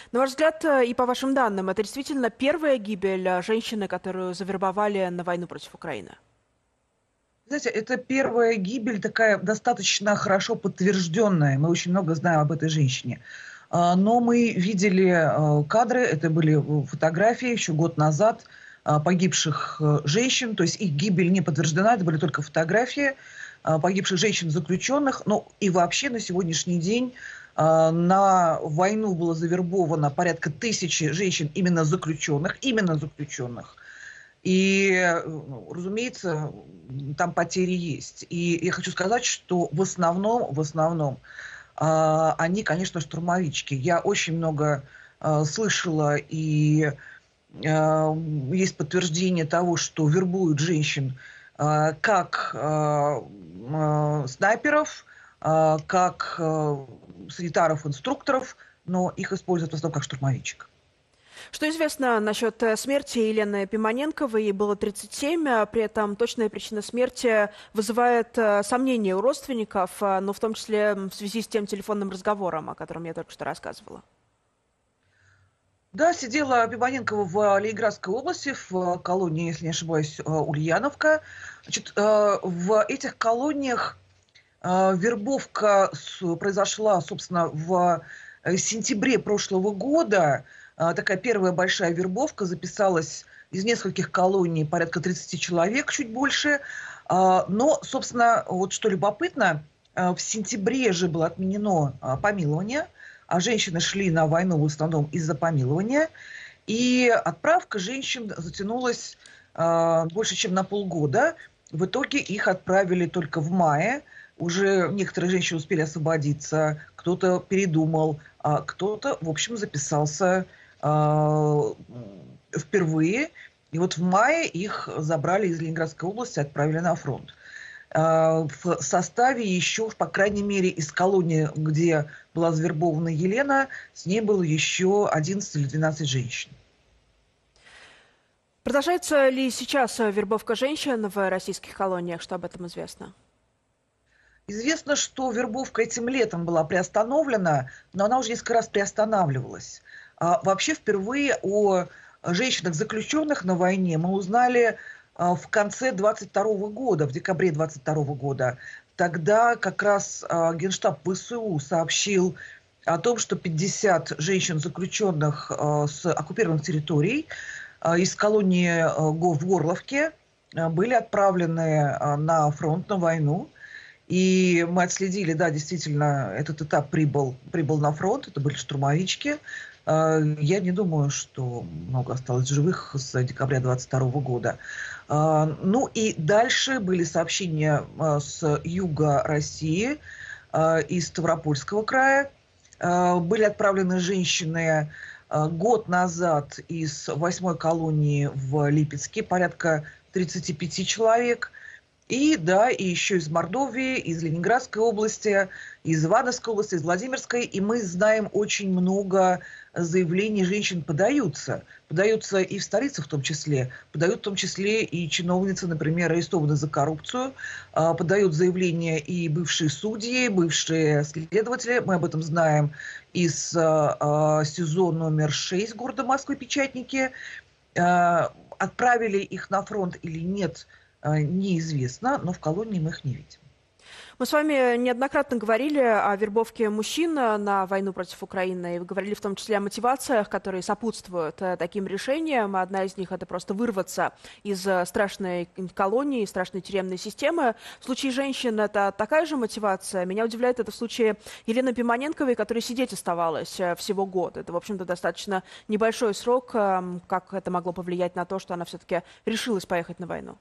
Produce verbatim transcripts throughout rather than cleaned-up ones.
На ваш взгляд, э, и по вашим данным, это действительно первая гибель э, женщины, которую завербовали на войну против Украины? Знаете, это первая гибель такая достаточно хорошо подтвержденная. Мы очень много знаем об этой женщине. А, Но мы видели э, кадры, это были э, фотографии еще год назад а, погибших э, женщин, то есть их гибель не подтверждена, это были только фотографии а, погибших женщин-заключенных. Ну и вообще на сегодняшний день а, на войну было завербовано порядка тысячи женщин именно заключенных, именно заключенных. И, э, ну, разумеется, м, там потери есть. И я хочу сказать, что в основном, в основном, а, они, конечно, штурмовички. Я очень много а, слышала, и а, м, есть подтверждение того, что вербуют женщин а, как а, м, а, снайперов, а, как а, санитаров, инструкторов, но их используют в основном как штурмовичек. Что известно насчет э, смерти Елены Пимоненковой? Ей было тридцать семь, а при этом точная причина смерти вызывает э, сомнения у родственников, э, но в том числе м, в связи с тем телефонным разговором, о котором я только что рассказывала. Да, сидела Пимоненкова в Ленинградской области, в колонии, если не ошибаюсь, э, Ульяновка. Значит, э, в этих колониях э, вербовка с- произошла, собственно, в э, сентябре прошлого года. Э, Такая первая большая вербовка записалась из нескольких колоний, порядка тридцати человек, чуть больше. А, Но, собственно, вот что любопытно, э, в сентябре же было отменено а, помилование, а женщины шли на войну в основном из-за помилования. И отправка женщин затянулась а, больше, чем на полгода. В итоге их отправили только в мае. Уже некоторые женщины успели освободиться, кто-то передумал, а кто-то, в общем, записался а, м, впервые. И вот в мае их забрали из Ленинградской области, отправили на фронт. А, В составе еще, по крайней мере, из колонии, где была завербована Елена, с ней было еще одиннадцать или двенадцать женщин. Продолжается ли сейчас э, вербовка женщин в российских колониях? Что об этом известно? Известно, что вербовка этим летом была приостановлена, но она уже несколько раз приостанавливалась. А, вообще впервые о женщинах-заключенных на войне мы узнали а, в конце двадцать второго года, в декабре двадцать второго года. Тогда как раз а, Генштаб ВСУ сообщил о том, что пятьдесят женщин-заключенных а, с оккупированных территорий а, из колонии а, Го- в Горловке а, были отправлены а, на фронт, на войну. И мы отследили, да, действительно, этот этап прибыл, прибыл на фронт, это были штурмовички. А, Я не думаю, что много осталось живых с декабря двадцать второго года. А, Ну и дальше были сообщения а, с юга России, а, из Ставропольского края. А, Были отправлены женщины а, год назад из восьмой колонии в Липецке, порядка тридцати пяти человек. И да, и еще из Мордовии, из Ленинградской области, из Ивановской области, из Владимирской. И мы знаем очень много заявлений женщин подаются. Подаются и в столице в том числе. Подают в том числе и чиновницы, например, арестованы за коррупцию. А, Подают заявления и бывшие судьи, бывшие следователи. Мы об этом знаем из а, а, СИЗО номер шесть города Москвы, Печатники. А, Отправили их на фронт или нет, а, неизвестно, но в колонии мы их не видим. Мы с вами неоднократно говорили о вербовке мужчин э, на войну против Украины, и вы говорили в том числе о мотивациях, которые сопутствуют э, таким решениям. Одна из них — это просто вырваться из э, страшной колонии, страшной тюремной системы. В случае женщин это такая же мотивация. Меня удивляет это в случае Елены Пимоненковой, которой сидеть оставалось э, всего год. Это, в общем-то, достаточно небольшой срок. Эм, Как это могло повлиять на то, что она все-таки решилась поехать на войну?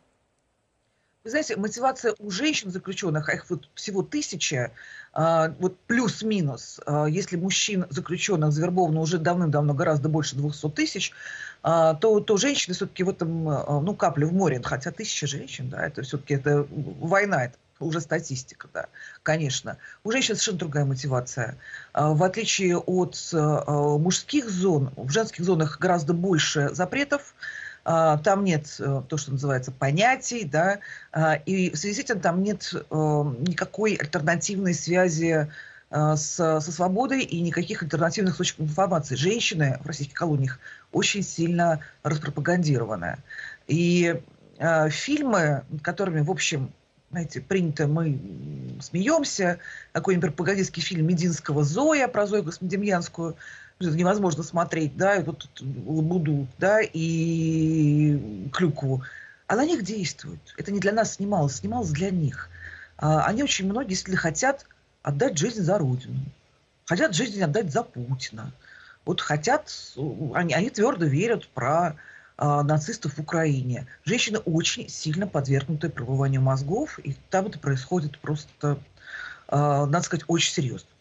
Вы знаете, мотивация у женщин-заключенных, а их вот всего тысяча, а, вот плюс-минус, а, если мужчин-заключенных завербовано уже давным-давно гораздо больше двухсот тысяч, а, то, то женщины все-таки в этом, а, ну, капля в море. Хотя тысяча женщин, да, это все-таки это война, это уже статистика, да, конечно. У женщин совершенно другая мотивация. А, В отличие от а, мужских зон, в женских зонах гораздо больше запретов. А, Там нет э, то, что называется понятий, да, а, и в связи с этим там нет э, никакой альтернативной связи э, с, со свободой и никаких альтернативных источников информации. Женщины в российских колониях очень сильно распропагандированы. И э, фильмы, над которыми, в общем, знаете, принято, мы смеемся, какой-нибудь пропагандистский фильм Мединского «Зоя» про Зою Космодемьянскую, это невозможно смотреть, да, и вот Лабуду, да, и Клюкву. А на них действует. Это не для нас снималось, снималось для них. А, они очень многие действительно хотят отдать жизнь за Родину, хотят жизнь отдать за Путина. Вот хотят, они, они твердо верят про а, нацистов в Украине. Женщины очень сильно подвергнуты промыванию мозгов, и там это происходит просто, а, надо сказать, очень серьезно.